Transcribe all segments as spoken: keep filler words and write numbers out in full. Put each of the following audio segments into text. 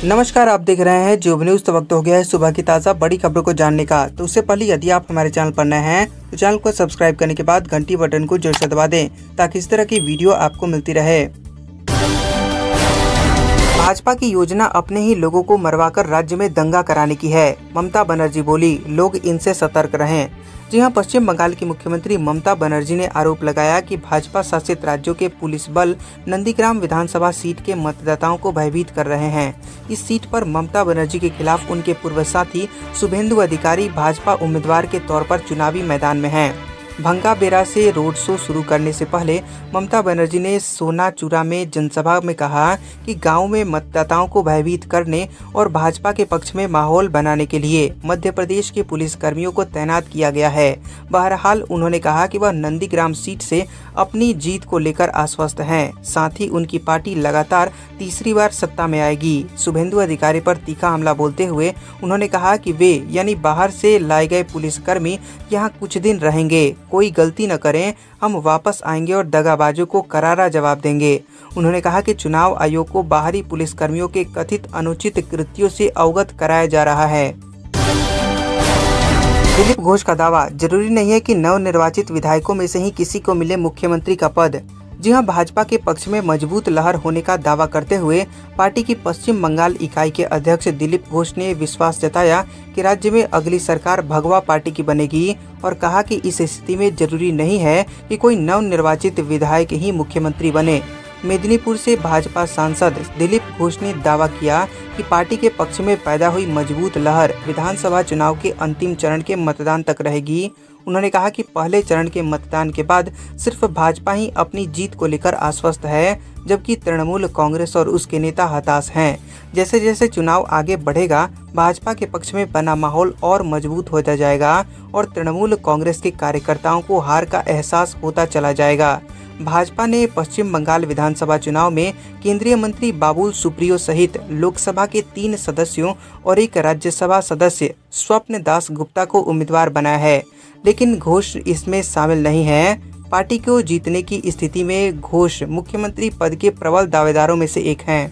नमस्कार, आप देख रहे हैं जो न्यूज़। तो वक्त हो गया है सुबह की ताज़ा बड़ी खबरों को जानने का। तो उससे पहले यदि आप हमारे चैनल पर नए हैं तो चैनल को सब्सक्राइब करने के बाद घंटी बटन को जोर से दबा दें ताकि इस तरह की वीडियो आपको मिलती रहे। भाजपा की योजना अपने ही लोगों को मरवाकर राज्य में दंगा कराने की है। ममता बनर्जी बोली, लोग इनसे सतर्क रहें। जी हां, पश्चिम बंगाल की मुख्यमंत्री ममता बनर्जी ने आरोप लगाया कि भाजपा शासित राज्यों के पुलिस बल नंदीग्राम विधानसभा सीट के मतदाताओं को भयभीत कर रहे हैं। इस सीट पर ममता बनर्जी के खिलाफ उनके पूर्व साथी शुभेंदु अधिकारी भाजपा उम्मीदवार के तौर पर चुनावी मैदान में हैं। भंगाबेरा से रोड शो शुरू करने से पहले ममता बनर्जी ने सोनाचूरा में जनसभा में कहा कि गांव में मतदाताओं को भयभीत करने और भाजपा के पक्ष में माहौल बनाने के लिए मध्य प्रदेश के पुलिस कर्मियों को तैनात किया गया है। बहरहाल उन्होंने कहा कि वह नंदीग्राम सीट से अपनी जीत को लेकर आश्वस्त हैं। साथ ही उनकी पार्टी लगातार तीसरी बार सत्ता में आएगी। शुभेंदु अधिकारी पर तीखा हमला बोलते हुए उन्होंने कहा कि वे यानी बाहर से लाए गए पुलिसकर्मी यहाँ कुछ दिन रहेंगे, कोई गलती न करें, हम वापस आएंगे और दगाबाजों को करारा जवाब देंगे। उन्होंने कहा कि चुनाव आयोग को बाहरी पुलिसकर्मियों के कथित अनुचित कृत्यों से अवगत कराया जा रहा है। दिलीप घोष का दावा, जरूरी नहीं है कि नवनिर्वाचित विधायकों में से ही किसी को मिले मुख्यमंत्री का पद। जी हां, भाजपा के पक्ष में मजबूत लहर होने का दावा करते हुए पार्टी की पश्चिम बंगाल इकाई के अध्यक्ष दिलीप घोष ने विश्वास जताया कि राज्य में अगली सरकार भगवा पार्टी की बनेगी और कहा कि इस स्थिति में जरूरी नहीं है कि कोई नवनिर्वाचित विधायक ही मुख्यमंत्री बने। मेदिनीपुर से भाजपा सांसद दिलीप घोष ने दावा किया कि पार्टी के पक्ष में पैदा हुई मजबूत लहर विधानसभा चुनाव के अंतिम चरण के मतदान तक रहेगी। उन्होंने कहा कि पहले चरण के मतदान के बाद सिर्फ भाजपा ही अपनी जीत को लेकर आश्वस्त है, जबकि तृणमूल कांग्रेस और उसके नेता हताश हैं। जैसे जैसे चुनाव आगे बढ़ेगा, भाजपा के पक्ष में बना माहौल और मजबूत होता जाएगा और तृणमूल कांग्रेस के कार्यकर्ताओं को हार का एहसास होता चला जाएगा। भाजपा ने पश्चिम बंगाल विधानसभा चुनाव में केंद्रीय मंत्री बाबुल सुप्रियो सहित लोकसभा के तीन सदस्यों और एक राज्यसभा सदस्य स्वप्न दास गुप्ता को उम्मीदवार बनाया है, लेकिन घोष इसमें शामिल नहीं है। पार्टी को जीतने की स्थिति में घोष मुख्यमंत्री पद के प्रबल दावेदारों में से एक हैं।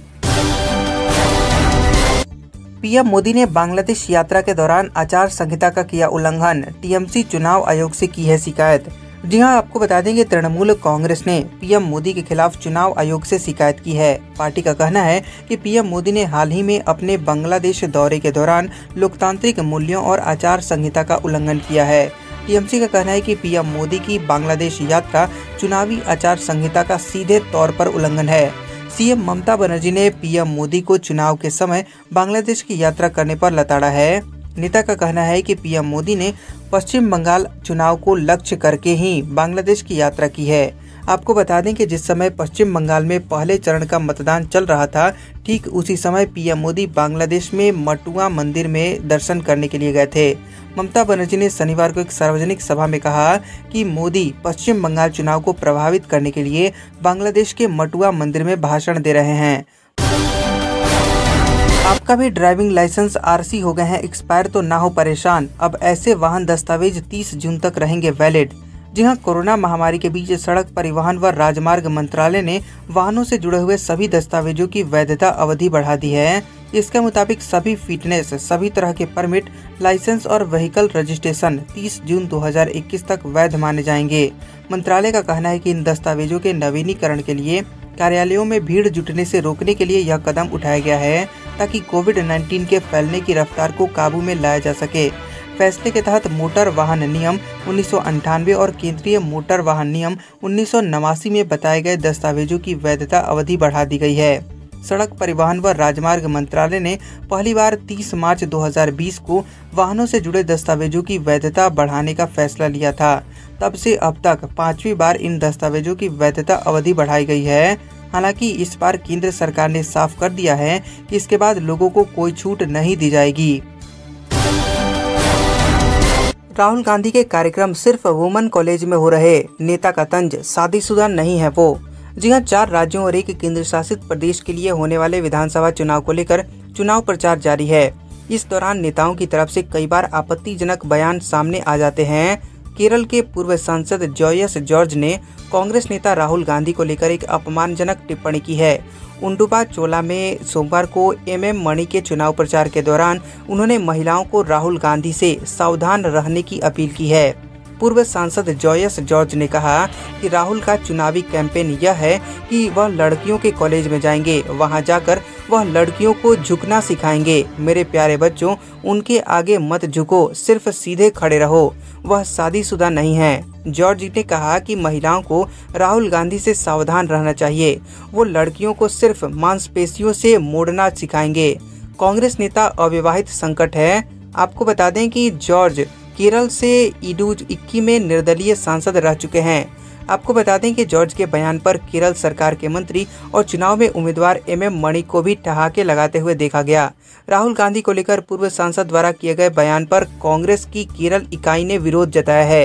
पीएम मोदी ने बांग्लादेश यात्रा के दौरान आचार संहिता का किया उल्लंघन, टीएमसी चुनाव आयोग से की है शिकायत। जी हां, आपको बता दें कि तृणमूल कांग्रेस ने पीएम मोदी के खिलाफ चुनाव आयोग से शिकायत की है। पार्टी का कहना है कि पीएम मोदी ने हाल ही में अपने बांग्लादेश दौरे के दौरान लोकतांत्रिक मूल्यों और आचार संहिता का उल्लंघन किया है। टीएमसी का कहना है कि पीएम मोदी की बांग्लादेश यात्रा चुनावी आचार संहिता का सीधे तौर पर उल्लंघन है। सीएम ममता बनर्जी ने पीएम मोदी को चुनाव के समय बांग्लादेश की यात्रा करने पर लताड़ा है। नेता का कहना है कि पीएम मोदी ने पश्चिम बंगाल चुनाव को लक्ष्य करके ही बांग्लादेश की यात्रा की है। आपको बता दें कि जिस समय पश्चिम बंगाल में पहले चरण का मतदान चल रहा था, ठीक उसी समय पीएम मोदी बांग्लादेश में मटुआ मंदिर में दर्शन करने के लिए गए थे। ममता बनर्जी ने शनिवार को एक सार्वजनिक सभा में कहा कि मोदी पश्चिम बंगाल चुनाव को प्रभावित करने के लिए बांग्लादेश के मटुआ मंदिर में भाषण दे रहे हैं। आपका भी ड्राइविंग लाइसेंस आरसी हो गए हैं एक्सपायर तो ना हो परेशान, अब ऐसे वाहन दस्तावेज तीस जून तक रहेंगे वैलिड। जी हां, कोरोना महामारी के बीच सड़क परिवहन व राजमार्ग मंत्रालय ने वाहनों से जुड़े हुए सभी दस्तावेजों की वैधता अवधि बढ़ा दी है। इसके मुताबिक सभी फिटनेस, सभी तरह के परमिट, लाइसेंस और व्हीकल रजिस्ट्रेशन तीस जून दो हज़ार इक्कीस तक वैध माने जाएंगे। मंत्रालय का कहना है कि इन दस्तावेजों के नवीनीकरण के लिए कार्यालयों में भीड़ जुटने से रोकने के लिए यह कदम उठाया गया है ताकि कोविड उन्नीस के फैलने की रफ्तार को काबू में लाया जा सके। फैसले के तहत मोटर वाहन नियम उन्नीस सौ अंठानवे और केंद्रीय मोटर वाहन नियम उन्नीस सौ नवासी में बताए गए दस्तावेजों की वैधता अवधि बढ़ा दी गई है। सड़क परिवहन व राजमार्ग मंत्रालय ने पहली बार तीस मार्च दो हज़ार बीस को वाहनों से जुड़े दस्तावेजों की वैधता बढ़ाने का फैसला लिया था। तब से अब तक पांचवी बार इन दस्तावेजों की वैधता अवधि बढ़ाई गई है। हालांकि इस बार केंद्र सरकार ने साफ कर दिया है कि इसके बाद लोगों को कोई छूट नहीं दी जाएगी। राहुल गांधी के कार्यक्रम सिर्फ वुमेन कॉलेज में हो रहे, नेता का तंज, शादीशुदा नहीं है वो। जी हां, चार राज्यों और एक केंद्र शासित प्रदेश के लिए होने वाले विधानसभा चुनाव को लेकर चुनाव प्रचार जारी है। इस दौरान नेताओं की तरफ से कई बार आपत्तिजनक बयान सामने आ जाते हैं। केरल के पूर्व सांसद जोयस जॉर्ज ने कांग्रेस नेता राहुल गांधी को लेकर एक अपमानजनक टिप्पणी की है। उंडुपा चोला में सोमवार को एमएम मणि के चुनाव प्रचार के दौरान उन्होंने महिलाओं को राहुल गांधी से सावधान रहने की अपील की है। पूर्व सांसद जोयस जॉर्ज ने कहा कि राहुल का चुनावी कैंपेन यह है कि वह लड़कियों के कॉलेज में जाएंगे, वहां जाकर वह लड़कियों को झुकना सिखाएंगे। मेरे प्यारे बच्चों, उनके आगे मत झुको, सिर्फ सीधे खड़े रहो। वह शादीशुदा नहीं है। जॉर्ज ने कहा कि महिलाओं को राहुल गांधी से सावधान रहना चाहिए। वो लड़कियों को सिर्फ मांसपेशियों से मोड़ना सिखाएंगे। कांग्रेस नेता अविवाहित संकट है। आपको बता दें कि जॉर्ज केरल से इडुक्की में निर्दलीय सांसद रह चुके हैं। आपको बता दें कि जॉर्ज के बयान पर केरल सरकार के मंत्री और चुनाव में उम्मीदवार एमएम मणि को भी ठहाके लगाते हुए देखा गया। राहुल गांधी को लेकर पूर्व सांसद द्वारा किए गए बयान पर कांग्रेस की केरल इकाई ने विरोध जताया है।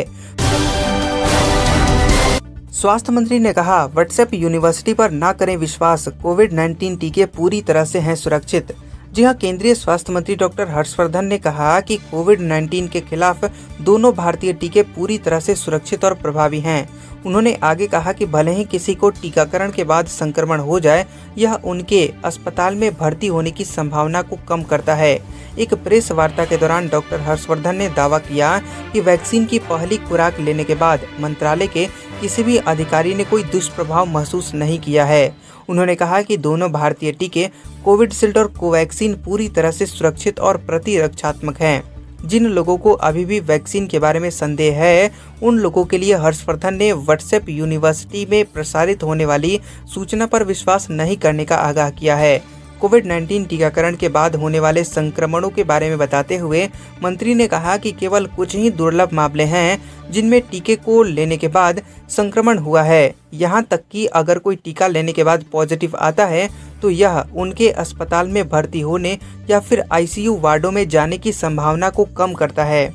स्वास्थ्य मंत्री ने कहा, व्हाट्सएप यूनिवर्सिटी पर न करें विश्वास, कोविड नाइन्टीन टीके पूरी तरह से हैं सुरक्षित। जी हां, केंद्रीय स्वास्थ्य मंत्री डॉक्टर हर्षवर्धन ने कहा कि कोविड नाइन्टीन के खिलाफ दोनों भारतीय टीके पूरी तरह से सुरक्षित और प्रभावी हैं। उन्होंने आगे कहा कि भले ही किसी को टीकाकरण के बाद संक्रमण हो जाए, यह उनके अस्पताल में भर्ती होने की संभावना को कम करता है। एक प्रेस वार्ता के दौरान डॉक्टर हर्षवर्धन ने दावा किया कि वैक्सीन की पहली खुराक लेने के बाद मंत्रालय के किसी भी अधिकारी ने कोई दुष्प्रभाव महसूस नहीं किया है। उन्होंने कहा कि दोनों भारतीय टीके कोविडशील्ड और कोवैक्सीन पूरी तरह से सुरक्षित और प्रतिरक्षात्मक हैं। जिन लोगों को अभी भी वैक्सीन के बारे में संदेह है, उन लोगों के लिए हर्षवर्धन ने व्हाट्सएप यूनिवर्सिटी में प्रसारित होने वाली सूचना पर विश्वास नहीं करने का आगाह किया है। कोविड नाइन्टीन टीकाकरण के बाद होने वाले संक्रमणों के बारे में बताते हुए मंत्री ने कहा कि केवल कुछ ही दुर्लभ मामले हैं जिनमें टीके को लेने के बाद संक्रमण हुआ है। यहाँ तक कि अगर कोई टीका लेने के बाद पॉजिटिव आता है तो यह उनके अस्पताल में भर्ती होने या फिर आईसीयू वार्डों में जाने की संभावना को कम करता है।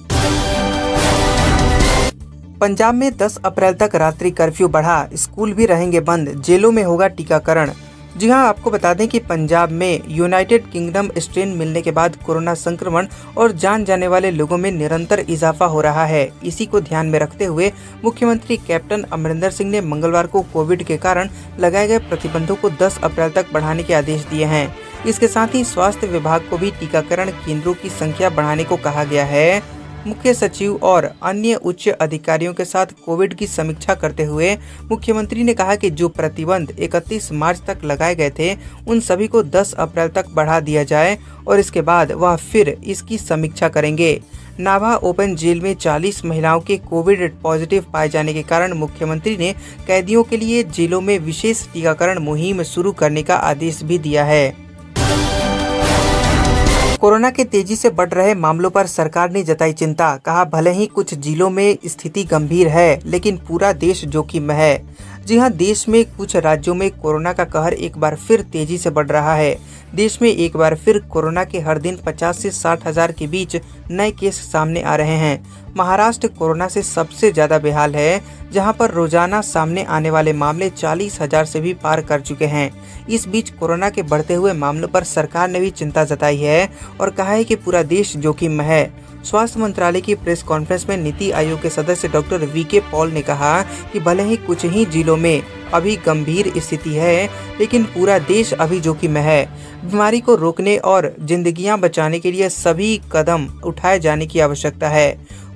पंजाब में दस अप्रैल तक रात्रि कर्फ्यू बढ़ा, स्कूल भी रहेंगे बंद, जेलों में होगा टीकाकरण। जी हां, आपको बता दें कि पंजाब में यूनाइटेड किंगडम स्ट्रेन मिलने के बाद कोरोना संक्रमण और जान जाने वाले लोगों में निरंतर इजाफा हो रहा है। इसी को ध्यान में रखते हुए मुख्यमंत्री कैप्टन अमरिंदर सिंह ने मंगलवार को कोविड के कारण लगाए गए प्रतिबंधों को दस अप्रैल तक बढ़ाने के आदेश दिए हैं। इसके साथ ही स्वास्थ्य विभाग को भी टीकाकरण केंद्रों की संख्या बढ़ाने को कहा गया है। मुख्य सचिव और अन्य उच्च अधिकारियों के साथ कोविड की समीक्षा करते हुए मुख्यमंत्री ने कहा कि जो प्रतिबंध इकतीस मार्च तक लगाए गए थे, उन सभी को दस अप्रैल तक बढ़ा दिया जाए और इसके बाद वह फिर इसकी समीक्षा करेंगे। नाभा ओपन जेल में चालीस महिलाओं के कोविड पॉजिटिव पाए जाने के कारण मुख्यमंत्री ने कैदियों के लिए जेलों में विशेष टीकाकरण मुहिम शुरू करने का आदेश भी दिया है। कोरोना के तेजी से बढ़ रहे मामलों पर सरकार ने जताई चिंता। कहा, भले ही कुछ जिलों में स्थिति गंभीर है, लेकिन पूरा देश जोखिम में है। जी हां, देश में कुछ राज्यों में कोरोना का कहर एक बार फिर तेजी से बढ़ रहा है। देश में एक बार फिर कोरोना के हर दिन पचास से साठ हजार के बीच नए केस सामने आ रहे हैं। महाराष्ट्र कोरोना से सबसे ज्यादा बेहाल है, जहां पर रोजाना सामने आने वाले मामले चालीस हजार से भी पार कर चुके हैं। इस बीच कोरोना के बढ़ते हुए मामलों पर सरकार ने भी चिंता जताई है और कहा है कि पूरा देश जोखिम में है। स्वास्थ्य मंत्रालय की प्रेस कॉन्फ्रेंस में नीति आयोग के सदस्य डॉक्टर वी के पॉल ने कहा कि भले ही कुछ ही जिलों में अभी गंभीर स्थिति है, लेकिन पूरा देश अभी जोखिम में है। बीमारी को रोकने और जिंदगियां बचाने के लिए सभी कदम उठाए जाने की आवश्यकता है।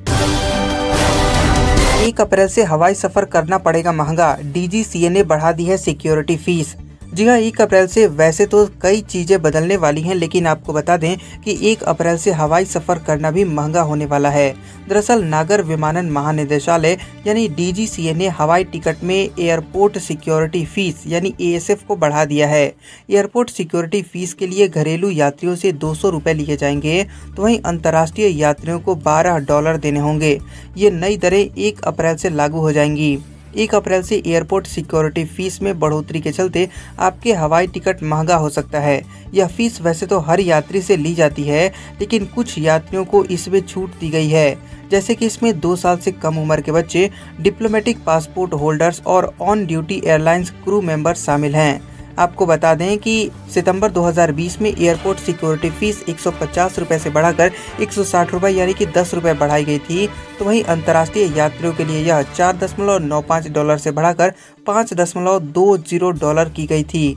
एक अप्रैल से हवाई सफर करना पड़ेगा महंगा, डीजीसीए ने बढ़ा दी है सिक्योरिटी फीस। जी हाँ, एक अप्रैल से वैसे तो कई चीजें बदलने वाली हैं, लेकिन आपको बता दें कि एक अप्रैल से हवाई सफर करना भी महंगा होने वाला है। दरअसल नागर विमानन महानिदेशालय यानी डीजीसीए ने हवाई टिकट में एयरपोर्ट सिक्योरिटी फीस यानी एएसएफ को बढ़ा दिया है। एयरपोर्ट सिक्योरिटी फीस के लिए घरेलू यात्रियों से दो सौ रुपए लिए जाएंगे, तो वहीं अंतर्राष्ट्रीय यात्रियों को बारह डॉलर देने होंगे। ये नई दरें एक अप्रैल से लागू हो जाएंगी। एक अप्रैल से एयरपोर्ट सिक्योरिटी फीस में बढ़ोतरी के चलते आपके हवाई टिकट महंगा हो सकता है। यह फीस वैसे तो हर यात्री से ली जाती है, लेकिन कुछ यात्रियों को इसमें छूट दी गई है, जैसे कि इसमें दो साल से कम उम्र के बच्चे, डिप्लोमेटिक पासपोर्ट होल्डर्स और on duty airlines crew member शामिल हैं। आपको बता दें कि सितंबर दो हज़ार बीस में एयरपोर्ट सिक्योरिटी फीस एक सौ पचास रुपए से बढ़ाकर एक सौ साठ रुपए यानी कि दस रुपए बढ़ाई गई थी। तो वहीं अंतर्राष्ट्रीय यात्रियों के लिए यह चार दशमलव नौ पाँच डॉलर से बढ़ाकर पाँच दशमलव दो जीरो डॉलर की गई थी।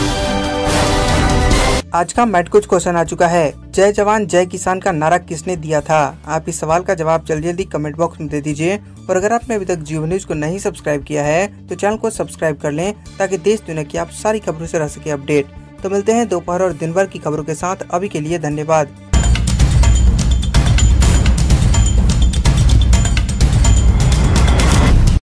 आज का मैट कुछ क्वेश्चन आ चुका है। जय जवान जय किसान का नारा किसने दिया था? आप इस सवाल का जवाब जल्दी जल्दी कमेंट बॉक्स में दे दीजिए। और अगर आपने अभी तक जियो न्यूज को नहीं सब्सक्राइब किया है तो चैनल को सब्सक्राइब कर लें ताकि देश दुनिया की आप सारी खबरों से रह सके अपडेट। तो मिलते हैं दोपहर और दिन भर की खबरों के साथ। अभी के लिए धन्यवाद।